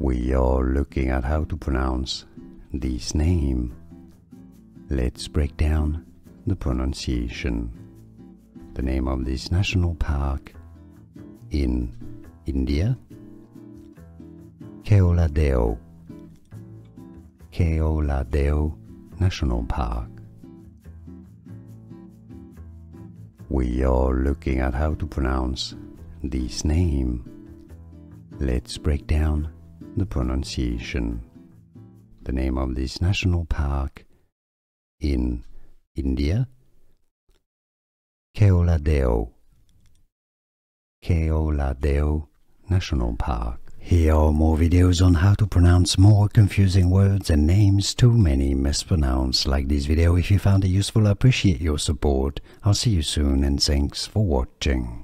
We are looking at how to pronounce this name. Let's break down the pronunciation. The name of this national park in India: Keoladeo National Park. We are looking at how to pronounce this name. Let's break down the pronunciation. The name of this national park in India: Keoladeo National Park. Here are more videos on how to pronounce more confusing words and names too many mispronounced. Like this video if you found it useful. I appreciate your support. I'll see you soon and thanks for watching.